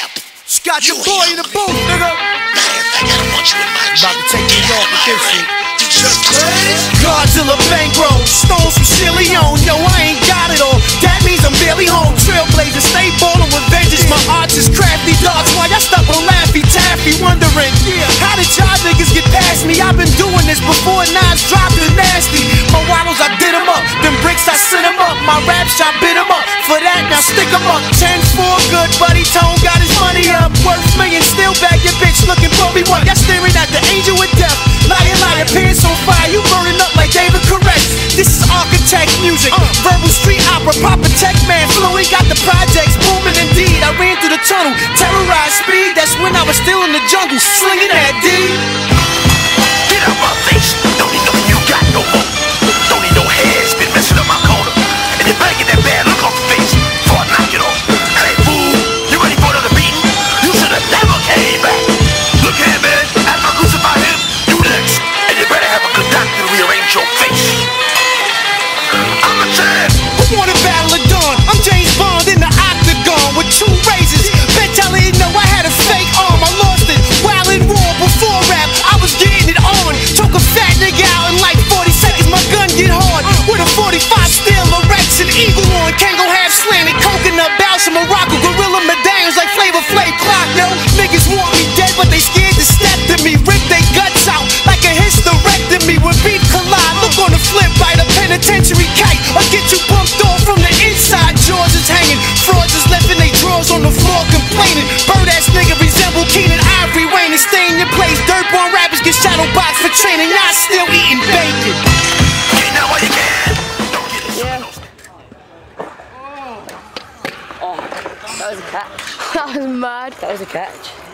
rap. Scott, your boy in the booth, nigga. Matter of fact, I don't want you in my About to take me off with this shit. Godzilla bankroll, stones from Leone. Yo, I ain't got it all. That means I'm barely home. Trailblazer, stay ballin' with vengeance. My arts is crafty dogs. Why y'all stuck on Laffy Taffy, wondering how did y'all niggas get past me? I've been doing this before Nas dropped the nasty. My waddles, I did 'em up. Them bricks, I sent 'em up. My raps, I bit 'em up. For that, now stick 'em up. 10-4, good buddy. Tone got his money up. Worth millions, still bag your bitch looking for me. What? Y'all staring at the angel with death. Liar, liar, pants on fire. You burning up like David Correct. This is architect music. Verbal street opera, proper tech man. Fluid got the projects booming indeed. I ran through the tunnel, terrorized speed. That's when I was still in the jungle, slinging that D. Get out my face. Don't need no you got no more. Don't need no hairs. Been messing up my corner. And you better get that bad look off your face before I knock it off. Hey, fool, you ready for another beating? You should have never came back. Look here, man. After I crucify him, you next. And you better have a good doctor to rearrange your face. I'm a champ. Who wanna battle at dawn? I'm James Bond in the octagon with 2 razors. Bet y'all didn't know I had a fake arm. I lost it while in war before rap. I was getting it on. Took a fat nigga out in like 40 seconds. My gun get hard with a 45 steel erection. Eagle on, can't go half slanted. Coconut bounce from Morocco, gorilla medallions like Flavor Flav clock. Yo, niggas want me dead, but they scared to step to me. Rip they guts out like a hysterectomy. When beef collide, look on the flip by the penitentiary kite. Or get you bumped off from the inside. Jaws is hanging, frauds is left in they drawers on the floor complaining. Bird ass nigga resemble Keenan Ivory Wayne and stay in your place. Dirtborn rappers get shadow boxed for training. Y'all still eating bacon. Get now while you can. Don't get it. Yeah. Oh, that was a catch. That was mad. That was a catch.